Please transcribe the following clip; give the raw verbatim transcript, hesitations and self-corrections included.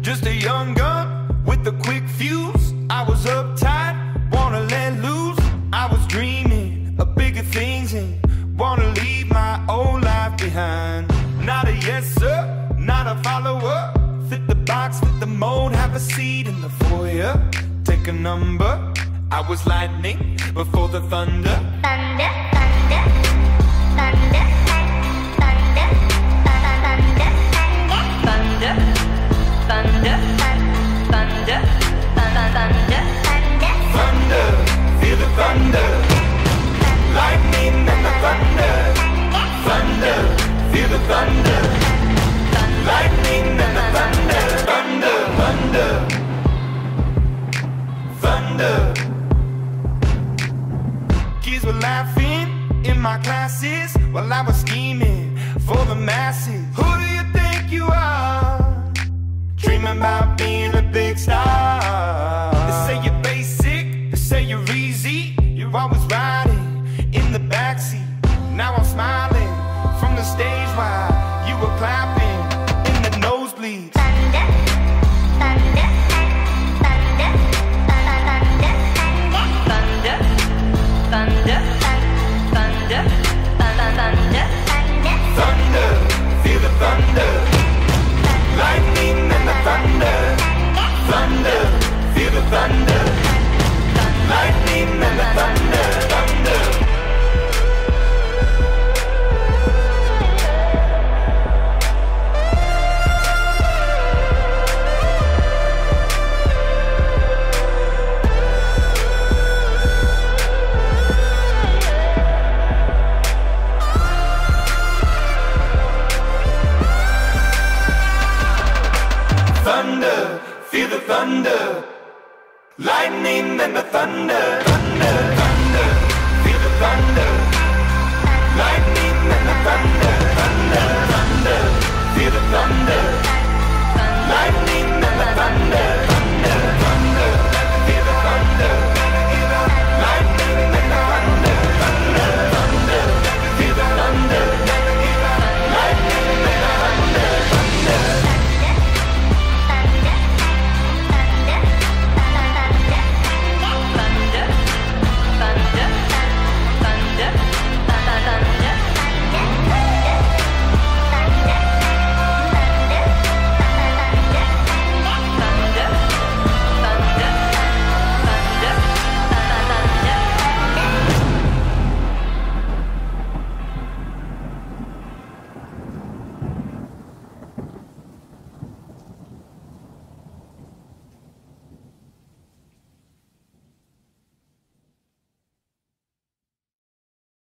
Just a young gun with a quick fuse. I was uptight, wanna let loose. I was dreaming of bigger things and wanna leave my old life behind. Not a yes sir, not a follower. Fit the box, fit the mold, have a seat in the foyer. Take a number. I was lightning before the thunder. Thunder, thunder, thunder, thunder, thunder, thunder, thunder, thunder, thunder, thunder, thunder, feel the thunder, lightning and the thunder, thunder, feel the thunder, lightning and the thunder, thunder, thunder, thunder. Kids were laughing in my classes while I was scheming for the masses. Who do you think you are? Dreaming about being a big star. They say you're basic, they say you're easy. You're always riding in the backseat. Now I'm smiling from the stage while you were clapping in the nosebleeds. thunder, thunder, thunder, thunder, thunder, thunder, thunder, thunder, thunder, feel the thunder, lightning and the thunder, thunder, feel the thunder, lightning and the thunder, thunder. Thunder, feel the thunder, lightning and the thunder, thunder, thunder, feel the thunder, lightning and the thunder, thunder, thunder, feel the thunder.